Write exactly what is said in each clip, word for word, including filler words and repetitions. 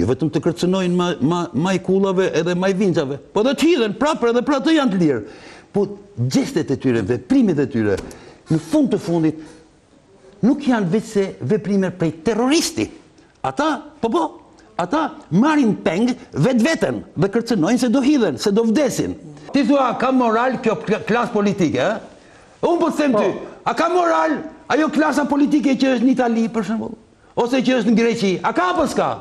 Jo vetëm të kërcënojnë ma, ma, ma i kullave edhe ma i vinxave, po dhe të hidhen prapër edhe pra të janë të lirë. Po gjestet e tyre, veprimet e tyre, në fund të fundit, nuk janë veç se veprimet prej terroristi. Ata, po po, ata marrin peng vetë vetën dhe kërcënojnë se do hidhen, se do vdesin. Ti thua, ka moral kjo klasë politike, eh? Unë po të them ty, a ka moral ajo klasa politike që është në Itali, për shembull, ose që është në Greqi, a ka apo s'ka?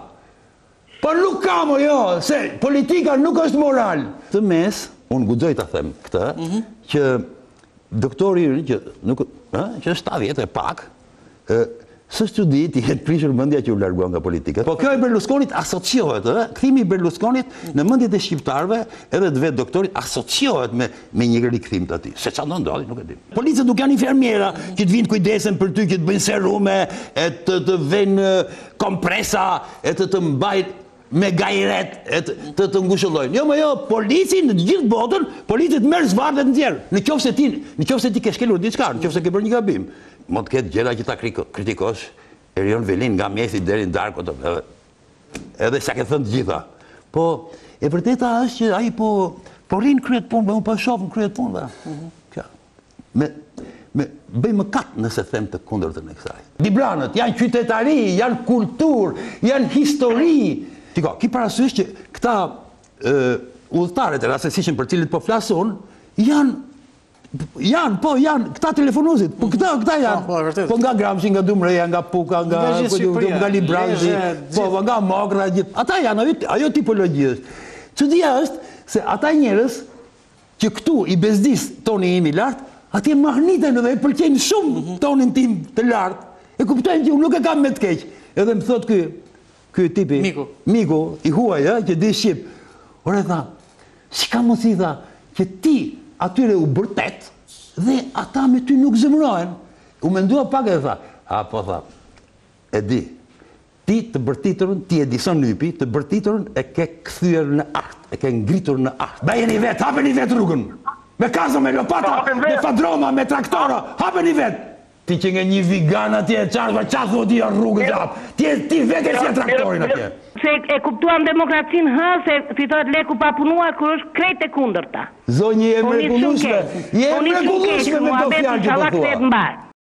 Po nuk ka mo jo, se politika nuk është moral. Të mes, unë guxoj ta them këtë, mm-hmm. që doktori që nuk, ë, që është shtatëdhjetë e pak, ë, së studi ti jetë prishur mendja që u larguan nga politika. Po kjo e Berlusconit asociohet, ë, kthimi i Berlusconit në mendjet e shqiptarëve, edhe të vetë doktorit asociohet me me një rikthim të atij. Se çfarë do ndodhi, nuk e di. Policët nuk janë infermiera që të vinë kujdesen për ty, që të bëjnë serume, e të të vënë kompresa, e të të mbajnë me gajret, e të të, të ngushëllojnë. Jo, më jo, polici në gjithë botën, policit merr zvardet në tjerë. Në qoftë se ti, në qoftë se ti ke shkelur diçka, në qoftë se ke bërë një gabim, mund të ketë gjëra që ta kritikosh, Erion Velin nga mjesi deri në darkë, edhe, edhe sa ke thënë të gjitha. Po, e vërteta është që ai po po rrin kryet punëve, unë po shoh në kryet punëve. Kjo. Me me bëj mëkat nëse them të kundërtën e kësaj. Libranët janë qytetari, janë kulturë, janë histori. Tiko, ki parasysh që këta udhëtarët e rastësishëm për cilët po flasun, janë, janë, po janë, këta telefonuzit, po këta, këta janë, po nga Gramsci, nga Dumreja, nga Puka, nga, nga Libranzi, po nga Mokra, gjithë, ata janë, ajo tipologjia është. Çudia është se ata njerëz që këtu i bezdis toni im i lartë, atje mahniten edhe e pëlqejnë shumë tonin tim të lartë, e kuptojnë që unë nuk e kam me të keq, edhe më thot ky Ky tipi, Miku, Miku i huaj, ja, që di shqip. Ore tha, si ka mundësi tha, që ti atyre u bërtet dhe ata me ty nuk zemrohen. U mendua pak e tha, a po tha, e di, ti të bërtiturën, ti Edison Nypi, të bërtiturën e ke kthyer në art, e ke ngritur në art. Bajeni vet, hapeni vet rrugën. Me kazo, me lopata, me fadroma, me traktora, hapeni vet. Ti që nga një vigan atje, qarë, qa thot i rrugën gjapë, ti, ti vete si e traktorin atje. Se e kuptuam demokracinë hë, se fitohet leku pa punuar, kër është krejt e kundërta. Zonjë, je mrekullueshme, je mrekullueshme me këto fjalë që po thua.